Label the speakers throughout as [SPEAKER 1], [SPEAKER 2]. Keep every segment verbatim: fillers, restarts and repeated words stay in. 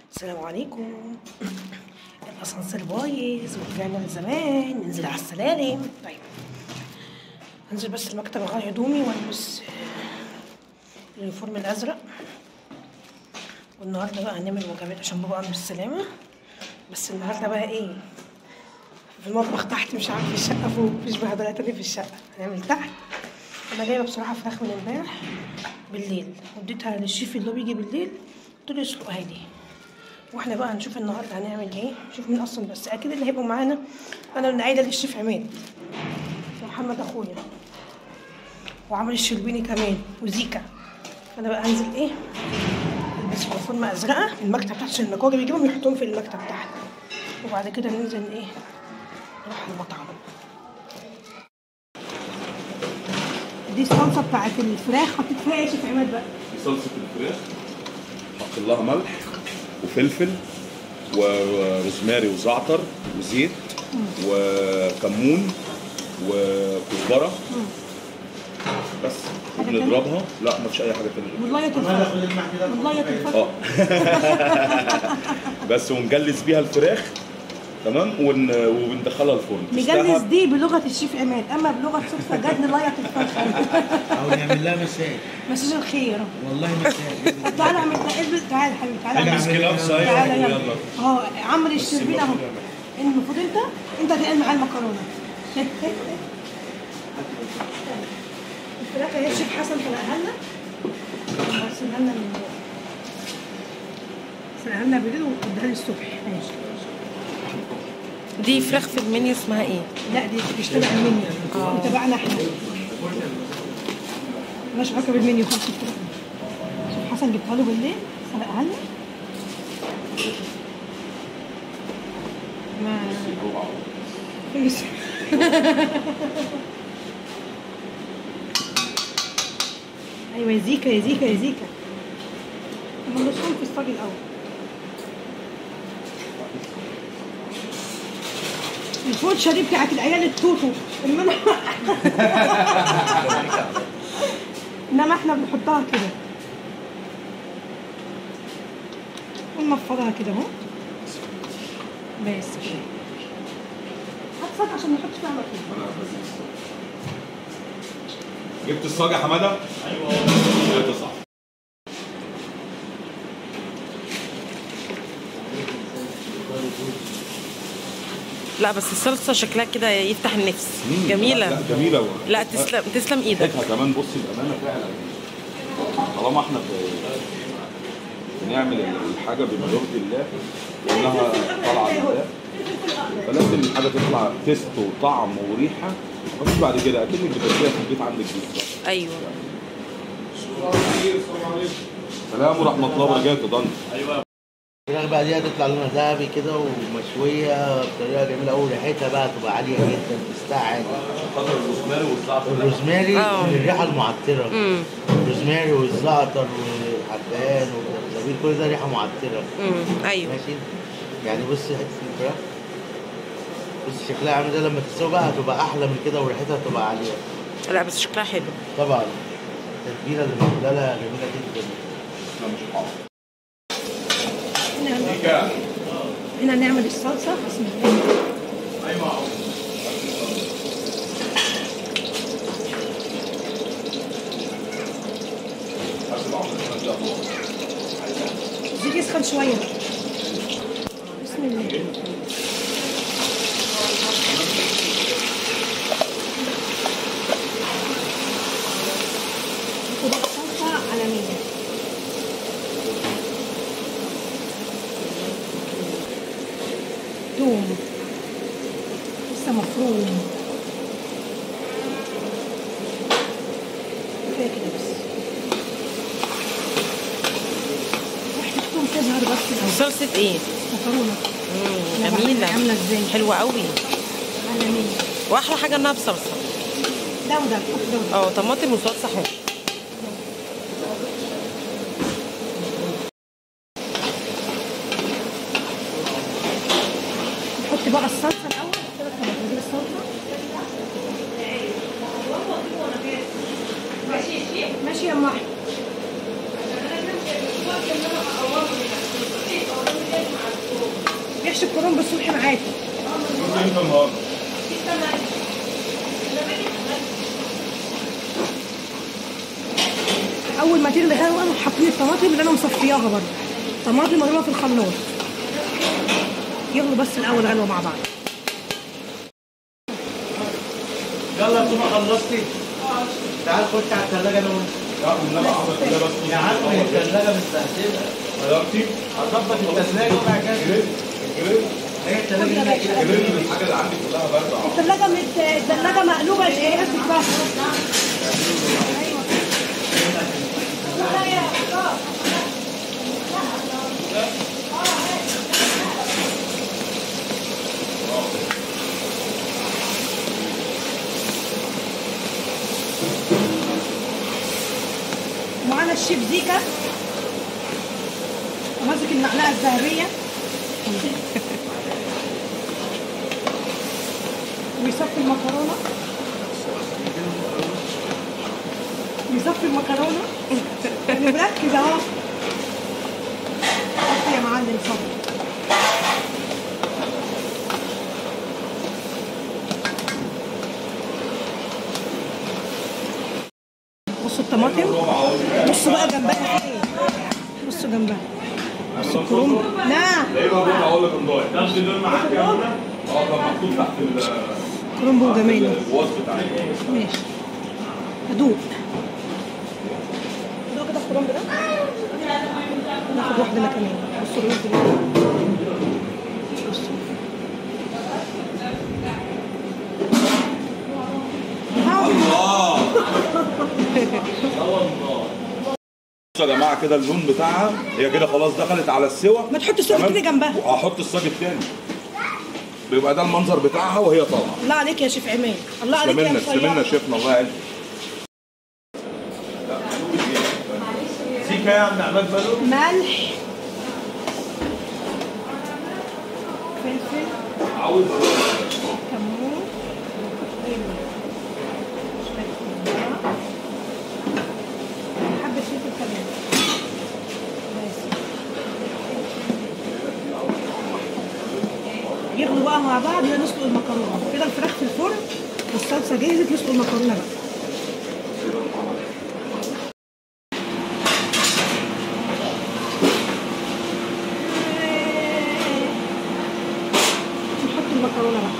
[SPEAKER 1] السلام عليكم. الاسانسير بايظ ورجعنا لزمان، ننزل على السلالم. طيب هنزل بس المكتب اغير هدومي والبس اليونيفورم الازرق، والنهارده بقى هنعمل وجبات عشان بابا قام بالسلامه. بس النهارده بقى ايه؟ في المطبخ تحت، مش عارف في الشقه فوق، مفيش بهدله تاني في الشقه. هنعمل تحت. انا جايبه بصراحه فراخ من امبارح بالليل، وديتها للشيف اللي هو بيجي بالليل، قلت له يسلقها لي. واحنا بقى هنشوف النهارده هنعمل ايه. شوف مين اصلا، بس اكيد اللي هيبقوا معانا انا اللي عايده للشيف عماد ومحمد اخويا وعمر الشربيني كمان وزيكا. انا بقى هنزل ايه، البس يونيفورم ازرقه من المكتب تحت عشان النجار بيجيبهم يحطوهم في المكتب تحت، وبعد كده ننزل ايه، نروح المطعم. دي الصلصه بتاعت الفراخ، حطيت فيها ايه يا شيف عماد بقى؟
[SPEAKER 2] دي صلصه الفراخ، حط لها ملح وفلفل وروزماري وزعتر وزيت وكمون وكزبره بس، وبنضربها. لا مفيش اي حاجه تانية.
[SPEAKER 1] والله الفراخ والله الفراخ
[SPEAKER 2] اه بس، ونجلس بيها الفراخ تمام، ون... وبندخلها الفرن.
[SPEAKER 1] نجلس دي بلغه الشيف عماد، اما بلغه صدفه جد نليط الفرخه
[SPEAKER 3] او نعمل لها مساج.
[SPEAKER 1] مساج الخير
[SPEAKER 3] والله مساج.
[SPEAKER 1] تعالى اعمل تعالى تعالى حبيبي تعالى
[SPEAKER 2] البس كلاب صحيح.
[SPEAKER 1] تعالى يلا اهو عمرو الشربيني اهو. المفروض انت انت تقل معاه المكرونه. الفراخ يا شيف حسن سلقها لنا، سلقها لنا من سلقها لنا بالليل واديها لي الصبح. ماشي.
[SPEAKER 4] دي فراخ في المنيو اسمها ايه؟
[SPEAKER 1] لا دي مش تبع المنيو، دي تبعنا احنا. مالهاش علاقه بالمنيو خالص. الفراخ شوف حسن جبتها له بالليل سلقها لنا. ما فيش ايوه يا زيكا يا زيكا يا زيكا. هم نصهم في الصاج الاول. الفوتشه دي بتاعت العيال التوتو، انما انما احنا بنحطها كده وننفضها كده اهو بس كده. هات صاج عشان نحط فيها مكرونه.
[SPEAKER 2] جبت الصاج يا حماده؟ ايوه جبت صح.
[SPEAKER 4] لا بس الصلصه شكلها كده يفتح النفس. جميله.
[SPEAKER 2] لا جميله و...
[SPEAKER 4] لا تسلم تسلم ايدك.
[SPEAKER 2] ريحتها كمان بصي بامانه فعلا. طالما احنا بنعمل الحاجه بما يرضي الله وانها طالعه لله، فلازم الحاجه تطلع تيست وطعم وريحه. مفيش بعد كده اكنك بتاكليها في البيت عندك بالظبط.
[SPEAKER 4] ايوه.
[SPEAKER 2] سلام ورحمه الله وبركاته. ضن
[SPEAKER 3] ايوه. الفراخ بقى دي هتطلع لونها ذهبي كده ومشويه بطريقه جميله قوي، ريحتها بقى تبقى عاليه جدا تستعد.
[SPEAKER 2] خاطر الروزماري والزعتر.
[SPEAKER 3] الروزماري
[SPEAKER 4] اه
[SPEAKER 3] الريحه المعطره. امم الروزماري والزعتر والحبهان والزبيب كل ده ريحه معطره.
[SPEAKER 4] امم ايوه
[SPEAKER 3] ماشي. يعني بصي حته الفراخ، بصي شكلها عامل ده، لما تستوي بقى هتبقى احلى من كده وريحتها هتبقى عاليه.
[SPEAKER 4] لا بس شكلها حلو
[SPEAKER 3] طبعا. التتبيله اللي معموله لها جميله جدا.
[SPEAKER 2] انا مش حاضر.
[SPEAKER 1] هنا نعمل الصلصه. بسم الله.
[SPEAKER 2] ايوه.
[SPEAKER 1] زيت يسخن شويه. بسم الله. تبقى صلصه عالميه. توم لسه مفروم كفايه كده بس. ريحه التوم تظهر بس.
[SPEAKER 4] صلصه ايه؟
[SPEAKER 1] مكرونه.
[SPEAKER 4] امم جميله
[SPEAKER 1] عامله ازاي؟
[SPEAKER 4] حلوه قوي
[SPEAKER 1] عالميه.
[SPEAKER 4] واحلى حاجه انها بصلصه.
[SPEAKER 1] ده وده ده وده.
[SPEAKER 4] اه طماطم وصلصه حلوه.
[SPEAKER 1] نحط بقى الصلصه الاول. نجيب الصلصه. ماشي يا ام احمد. محشي الكرنب الصبح معاكم.
[SPEAKER 2] انت النهارده
[SPEAKER 1] اول ما تغلي غلوه انا حاطين الطماطم اللي انا مصفياها برضه، طماطم مضروبه في الخلاط. يغلوا بس الاول غلوه مع بعض.
[SPEAKER 3] يلا يا تومه خلصتي؟ تعال خش على الثلاجه انا وانت.
[SPEAKER 2] لا والنبي عملت كده بس
[SPEAKER 3] يا عم الثلاجه مستهدفه.
[SPEAKER 2] غيرتي
[SPEAKER 3] هظبط الثلاجه وبعد كده
[SPEAKER 2] جريت جريت
[SPEAKER 3] هي الثلاجه هنا كده.
[SPEAKER 2] جريت الحاجه اللي عندي كلها بارده.
[SPEAKER 1] الثلاجه مت... الثلاجه مقلوبه يا شيخ بس. معانا الشيف زيكا ماسك المعلقه الذهبيه ويصفي المكرونه يصفي المكرونه اللي مركز اهو. صفي يا معلم صفي. بصوا الطماطم، بصوا بقى جنبها ايه، بصوا جنبها بصوا الكرنب. نعم
[SPEAKER 2] ايه بقى اقول لك الضايع نفس دول معاك يا ابونا. اه كان محطوط تحت
[SPEAKER 1] الكرنب وجماله.
[SPEAKER 2] الوصف بتاعي.
[SPEAKER 1] ماشي ادوق ادوق كده الكرنب ده. ناخد واحده انا كمان. بصوا الرز ده بصوا
[SPEAKER 2] بصوا يا جماعه كده اللون بتاعها هي كده خلاص دخلت على السوا.
[SPEAKER 1] ما تحط الصاج التاني جنبها.
[SPEAKER 2] هحط الصاج التاني بيبقى ده المنظر بتاعها وهي طالعه.
[SPEAKER 1] الله عليك يا شيف عماد، الله عليك يا
[SPEAKER 2] تسلمنا تسلمنا
[SPEAKER 1] مصير.
[SPEAKER 2] شيفنا الله يعزك.
[SPEAKER 3] سيكا يا عم عماد بالو.
[SPEAKER 1] ملح فلفل
[SPEAKER 2] عاوز
[SPEAKER 1] كمون حبة فلفل كمان بس. يغلوا بقى مع بعض. يلا نسلق المكرونة كده. الفراخ في الفرن والصلصة جهزت. نسلق المكرونة بقى. نحط المكرونة بقى.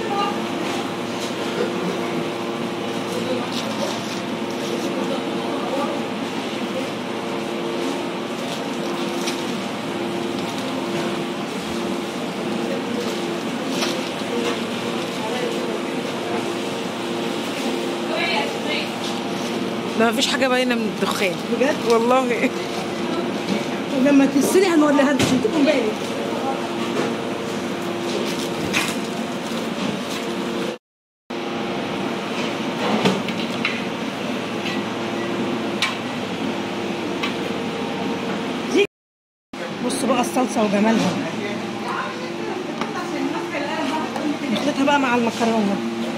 [SPEAKER 4] ده مفيش حاجه باينه من الدخان
[SPEAKER 1] بجد
[SPEAKER 4] والله.
[SPEAKER 1] لما تسري هنوريها لكم عشان تكون باين. بصوا بقى الصلصه وجمالها. نخلطها بقى مع المكرونه.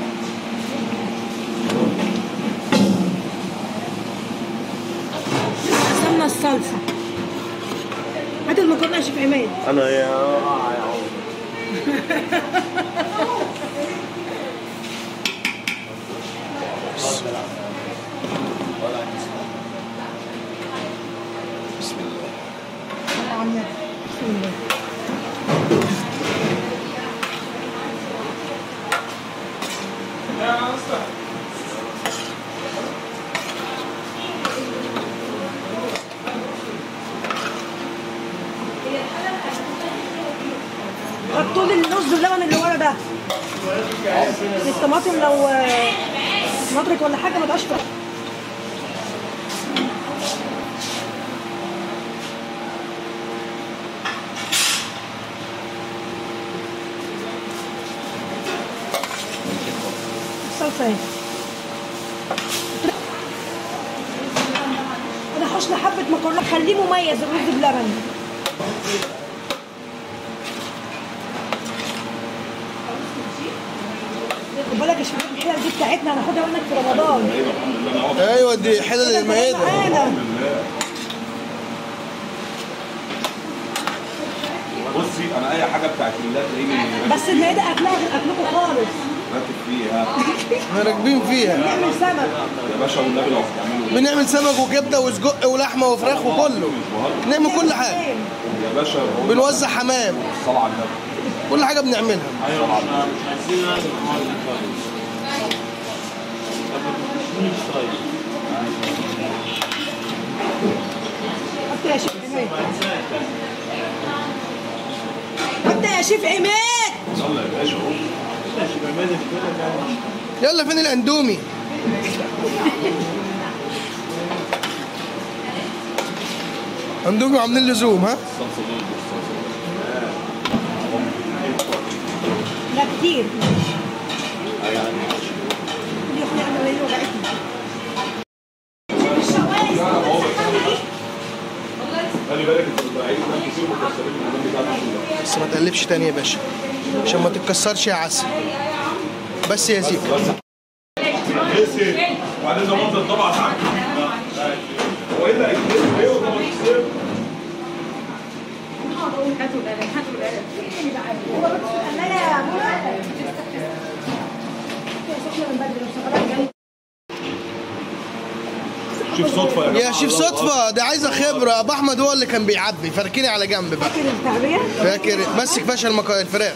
[SPEAKER 1] قسمنا الصلصه. هات المكرونه يا شيف عماد.
[SPEAKER 3] انا يا
[SPEAKER 2] بسم الله.
[SPEAKER 1] بسم الله. غطوا لي الرز باللبن اللي ورا ده. الطماطم لو نضرت ولا حاجه ما تبقاش فرق. الصلصه اهي. انا حشنا حبه مكرونه خليه مميز الرز بلبن. خد بالك يا شباب الحلل دي بتاعتنا هناخدها منك في رمضان.
[SPEAKER 3] ايوه دي حلل المائده.
[SPEAKER 1] معانا.
[SPEAKER 2] بصي انا اي حاجه بتاعت الله تلاقيني
[SPEAKER 1] بس المائده اكلها غير اكلكم خالص.
[SPEAKER 2] راكب فيها.
[SPEAKER 3] احنا راكبين فيها.
[SPEAKER 1] نعمل سمك.
[SPEAKER 2] يا باشا والنبي لو بتعملوا
[SPEAKER 3] بنعمل سمك وكبده وسجق ولحمه وفراخ وكله. نعمل كل حاجه.
[SPEAKER 2] يا باشا
[SPEAKER 3] بنوزع حمام.
[SPEAKER 2] الصلاه على النبي.
[SPEAKER 3] كل حاجه بنعملها.
[SPEAKER 2] ايوه احنا مش عايزين
[SPEAKER 1] حط يا شيف عماد. حط يا شيف عماد.
[SPEAKER 2] يلا يا باشا اهو.
[SPEAKER 3] يلا فين الاندومي؟ اندومي وعاملين لزوم ها؟
[SPEAKER 2] الصلصه دي
[SPEAKER 1] لا كتير. دي احنا عملنا ايه وجعتنا.
[SPEAKER 2] خلي بالك انت بتبقى كتير مكسرين من بتاعتك.
[SPEAKER 3] بس ما تقلبش تاني يا باشا عشان ما تتكسرش يا عسل. بس يا زيكو.
[SPEAKER 2] وبعدين ده منظر طبعا عندي. هو ايه اللي هيتكلم ايه ولا مش
[SPEAKER 1] هاتوا القلم هاتوا القلم. لا يا
[SPEAKER 2] شوف صدفه يا
[SPEAKER 3] يا شيف صدفه ده عايزه خبره. ابو احمد هو اللي كان بيعبي. فاركيني على جنب بقى.
[SPEAKER 1] فاكر التعبيه؟
[SPEAKER 3] فاكر مسك فشل المك... الفراخ.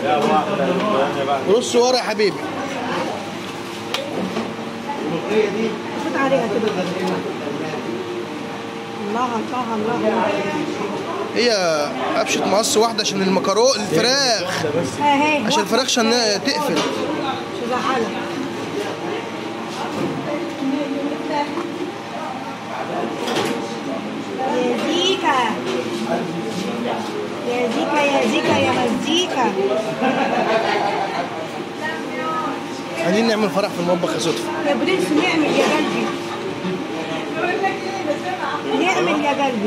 [SPEAKER 3] رص ورا يا حبيبي.
[SPEAKER 1] حط عليها كده. الله الله الله.
[SPEAKER 3] هي قفشه مقص واحده عشان المكرونه الفراخ.
[SPEAKER 1] اهي
[SPEAKER 3] عشان الفراخ عشان تقفل.
[SPEAKER 1] مش زعلك. يا زيكا يا زيكا يا زيكا يا مزيكا.
[SPEAKER 3] عايزين نعمل فرح في المطبخ يا صدفه.
[SPEAKER 1] يا برنس نعمل يا قلبي. نعمل يا قلبي.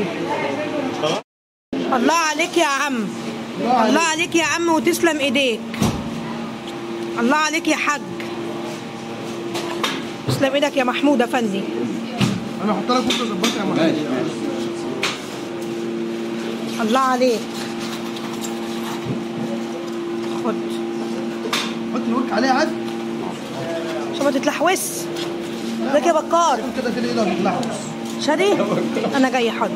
[SPEAKER 1] الله عليك يا عم. الله عليك يا عم وتسلم ايديك. الله عليك يا حاج. تسلم ايدك يا محمود افندي.
[SPEAKER 3] انا هحط لك كفته ظبطها يا محمود. ماشي ماشي.
[SPEAKER 1] الله عليك. خد.
[SPEAKER 3] حط الورك عليها عاد
[SPEAKER 1] عشان ما تتلحوس. ازيك يا بكار؟
[SPEAKER 3] كده كده ايدك تتلحوس.
[SPEAKER 1] شادي انا جاي حاضر.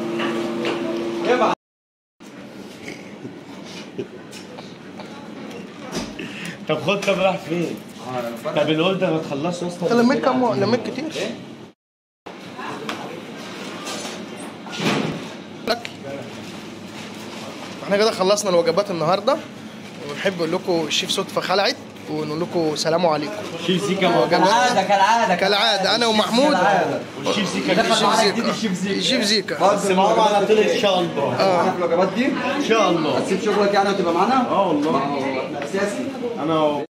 [SPEAKER 5] طب خد طب راح فين؟ طب القول ده ما تخلصش اصلا.
[SPEAKER 3] انت لميت كام؟ لميت كتير؟ اكل. احنا كده خلصنا الوجبات النهارده ونحب نقول لكم الشيف صدفه خلعت ونقول لكم سلام عليكم.
[SPEAKER 5] شيف زيكا
[SPEAKER 6] كالعادة كالعادة
[SPEAKER 3] كالعادة انا ومحمود.
[SPEAKER 5] والشيف زيكا
[SPEAKER 3] الشيف زيكا
[SPEAKER 6] الشيف زيكا.
[SPEAKER 3] الشيف زيكا.
[SPEAKER 5] بس ماما على طول ان شاء الله.
[SPEAKER 6] معانا في الوجبات دي
[SPEAKER 5] ان شاء الله
[SPEAKER 6] هتسيب شغلك يعني وتبقى معانا؟
[SPEAKER 5] اه والله
[SPEAKER 6] ما هو اساسي.
[SPEAKER 5] انا